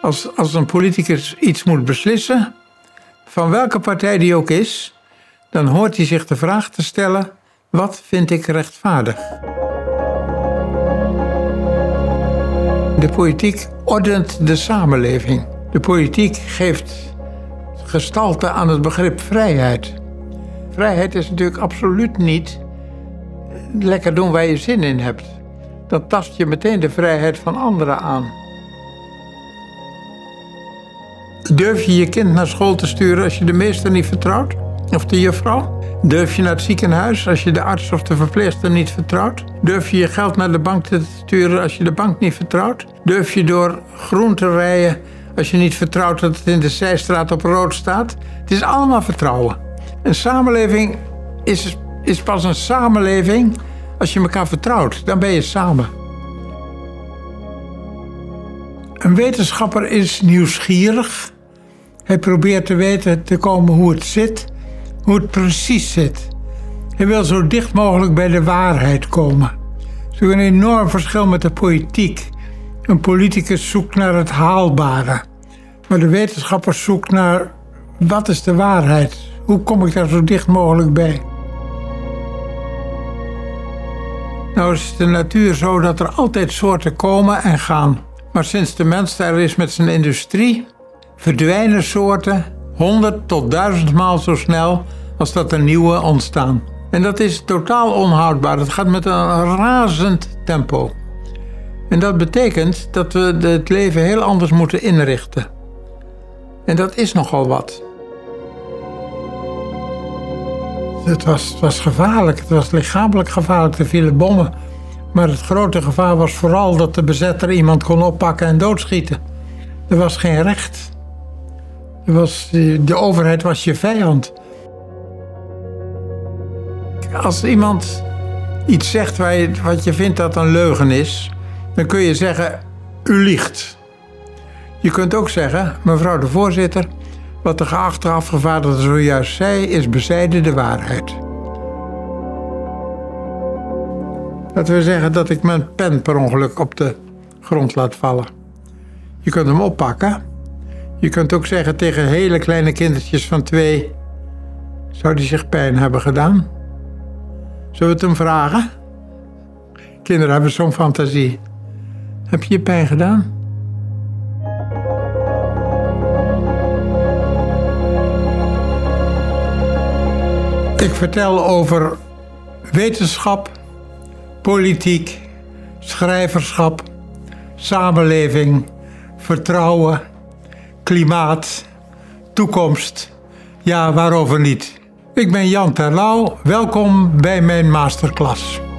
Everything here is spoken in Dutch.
Als een politicus iets moet beslissen, van welke partij die ook is, dan hoort hij zich de vraag te stellen: wat vind ik rechtvaardig? De politiek ordent de samenleving. De politiek geeft gestalte aan het begrip vrijheid. Vrijheid is natuurlijk absoluut niet lekker doen waar je zin in hebt. Dan tast je meteen de vrijheid van anderen aan. Durf je je kind naar school te sturen als je de meester niet vertrouwt? Of de juffrouw? Durf je naar het ziekenhuis als je de arts of de verpleegster niet vertrouwt? Durf je je geld naar de bank te sturen als je de bank niet vertrouwt? Durf je door groen te rijden als je niet vertrouwt dat het in de zijstraat op rood staat? Het is allemaal vertrouwen. Een samenleving is pas een samenleving als je elkaar vertrouwt. Dan ben je samen. Een wetenschapper is nieuwsgierig. Hij probeert te weten te komen hoe het zit, hoe het precies zit. Hij wil zo dicht mogelijk bij de waarheid komen. Dat is een enorm verschil met de politiek. Een politicus zoekt naar het haalbare. Maar de wetenschapper zoekt naar: wat is de waarheid? Hoe kom ik daar zo dicht mogelijk bij? Nou is de natuur zo dat er altijd soorten komen en gaan. Maar sinds de mens daar is met zijn industrie, verdwijnen soorten 100 tot 1000 maal zo snel als dat er nieuwe ontstaan. En dat is totaal onhoudbaar. Het gaat met een razend tempo. En dat betekent dat we het leven heel anders moeten inrichten. En dat is nogal wat. Het was gevaarlijk. Het was lichamelijk gevaarlijk. Er vielen bommen. Maar het grote gevaar was vooral dat de bezetter iemand kon oppakken en doodschieten. Er was geen recht. De overheid was je vijand. Als iemand iets zegt wat je vindt dat een leugen is, dan kun je zeggen: u liegt. Je kunt ook zeggen: mevrouw de voorzitter, wat de geachte afgevaardigde zojuist zei, is bezijden de waarheid. Laten we zeggen dat ik mijn pen per ongeluk op de grond laat vallen. Je kunt hem oppakken. Je kunt ook zeggen tegen hele kleine kindertjes van 2... zou die zich pijn hebben gedaan? Zullen we het hem vragen? Kinderen hebben zo'n fantasie. Heb je je pijn gedaan? Ik vertel over wetenschap, politiek, schrijverschap, samenleving, vertrouwen, klimaat, toekomst. Ja, waarover niet? Ik ben Jan Terlouw. Welkom bij mijn masterclass.